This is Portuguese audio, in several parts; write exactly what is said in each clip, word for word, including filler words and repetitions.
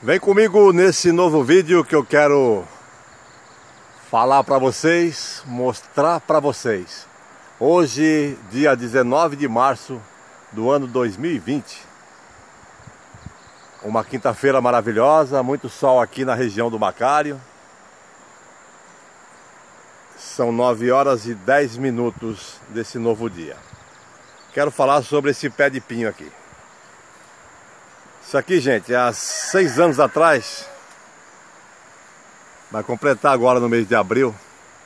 Vem comigo nesse novo vídeo que eu quero falar para vocês, mostrar para vocês. Hoje, dia dezenove de março do ano dois mil e vinte. Uma quinta-feira maravilhosa, muito sol aqui na região do Macário. São nove horas e dez minutos desse novo dia. Quero falar sobre esse pé de pinho aqui. Isso aqui, gente, há seis anos atrás, vai completar agora no mês de abril,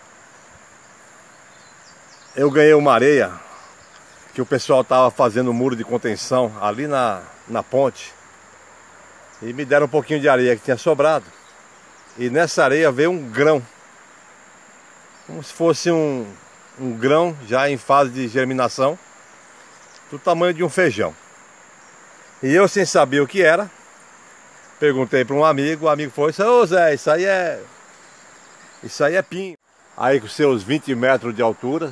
eu ganhei uma areia que o pessoal estava fazendo um muro de contenção ali na, na ponte, e me deram um pouquinho de areia que tinha sobrado, e nessa areia veio um grão, como se fosse um, um grão já em fase de germinação, do tamanho de um feijão. E eu, sem saber o que era, perguntei para um amigo, o amigo falou: ô Zé, isso aí é isso aí é pinho. Aí com seus vinte metros de altura.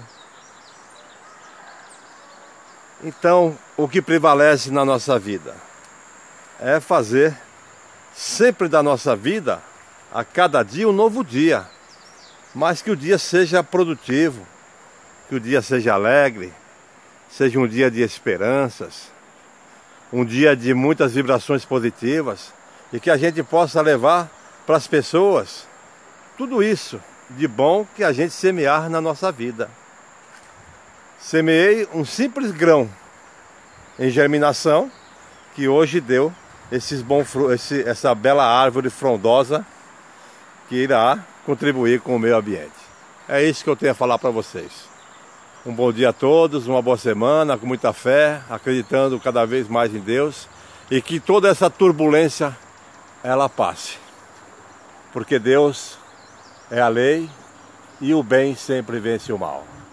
Então, o que prevalece na nossa vida é fazer sempre da nossa vida, a cada dia, um novo dia. Mas que o dia seja produtivo, que o dia seja alegre, seja um dia de esperanças, um dia de muitas vibrações positivas, e que a gente possa levar para as pessoas tudo isso de bom que a gente semear na nossa vida. Semeei um simples grão em germinação, que hoje deu esses bons, esse, essa bela árvore frondosa que irá contribuir com o meio ambiente. É isso que eu tenho a falar para vocês. Um bom dia a todos, uma boa semana, com muita fé, acreditando cada vez mais em Deus, e que toda essa turbulência ela passe. Porque Deus é a lei e o bem sempre vence o mal.